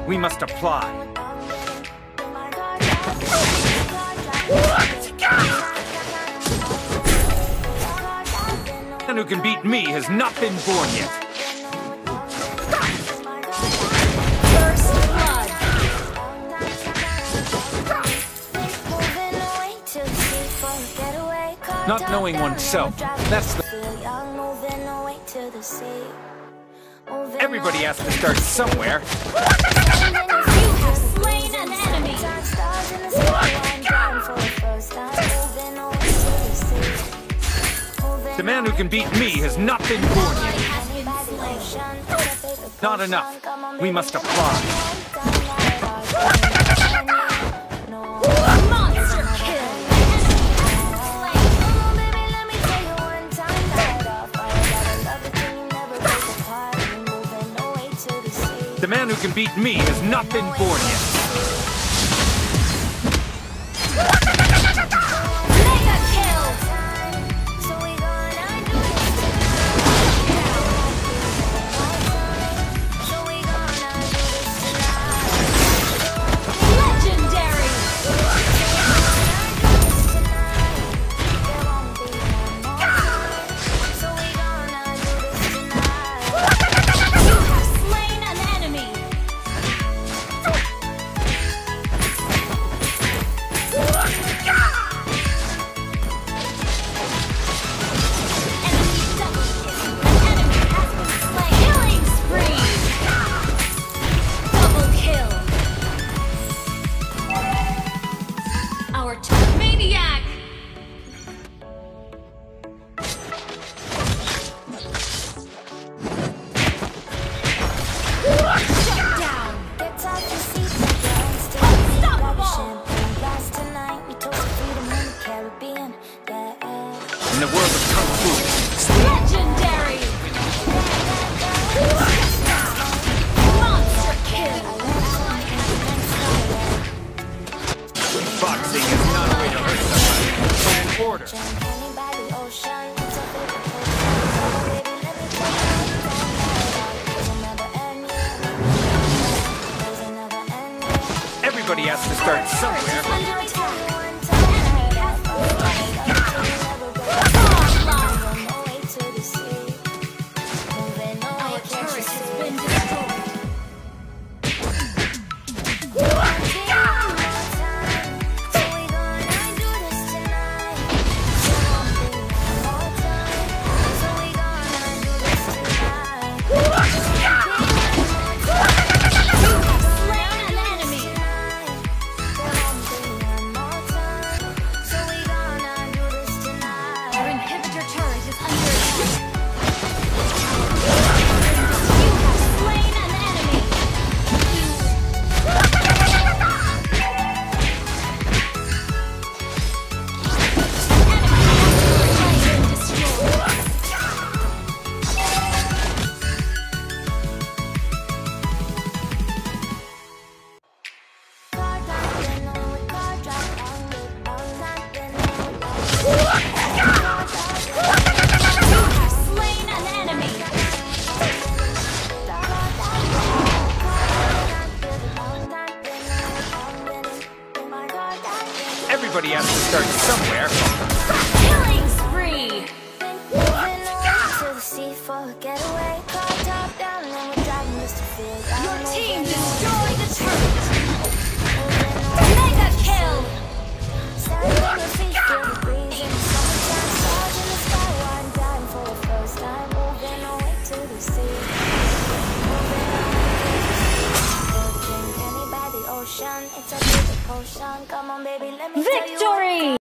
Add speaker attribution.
Speaker 1: We must apply. And who can beat me has not been born yet.
Speaker 2: First blood.
Speaker 1: Not knowing oneself, that's the... Everybody has to start somewhere.
Speaker 2: You have slain an enemy.
Speaker 1: The man who can beat me has not been born yet. Not enough. We must apply.
Speaker 2: Monster kill.
Speaker 1: The man who can beat me has not been born yet.
Speaker 2: Mega kill. Legendary. You have slain an enemy. Enemy double kill. An enemy has been slain. Killing spree. Double kill. Our turn. Maniac. Shut down. Unstoppable.
Speaker 1: In the world of Kung Fu,
Speaker 2: Legendary. Monster kill.
Speaker 1: boxing is not a way to hurt somebody, but an order. Everybody has to start somewhere.
Speaker 2: Under attack. Our turret has been destroyed. Slain an enemy. Our inhibitor turret is under attack. You have slain an enemy. Enemy has been destroyed. You have slain an enemy.
Speaker 1: Everybody has to start somewhere.
Speaker 2: Killing spree. Your team destroyed the turret. Mega kill.
Speaker 3: Victory!